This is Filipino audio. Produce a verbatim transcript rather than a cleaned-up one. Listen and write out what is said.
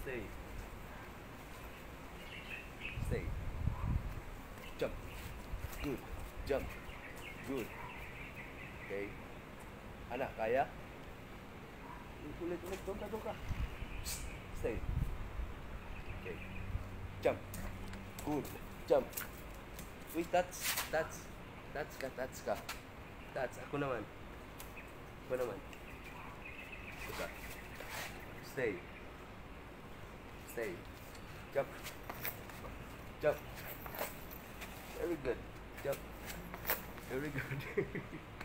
Stay. Stay. Jump. Good. Jump. Good. Okay. Anak, kaya? Ulit, ulit. Doon ka, doon ka. Stay. Okay. Jump. Good. Jump. Wait, that's, that's, that's ka, that's ka. That's, ako naman. Ako naman. Ito. Stay. Stay. Jump. Jump. Very good. Jump. Very good.